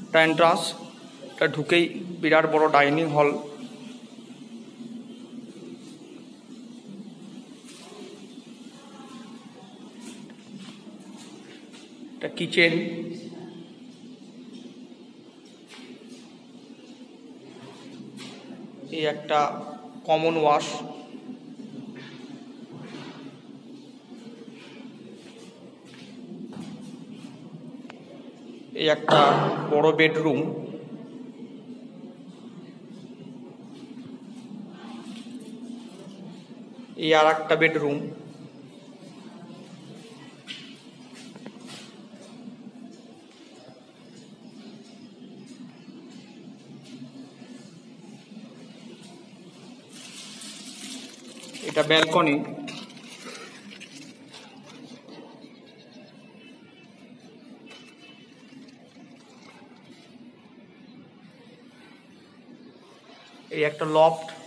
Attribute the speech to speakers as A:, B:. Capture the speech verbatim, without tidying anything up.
A: Entrance, এটা ঢুকেই বিরাট বড় ডাইনিং হল। এটা কিচেন, এই একটা কমন ওয়াশ, এই একটা বড় বেডরুম, এই আর একটা বেডরুম, এটা ব্যালকনি, এই একটা লফট,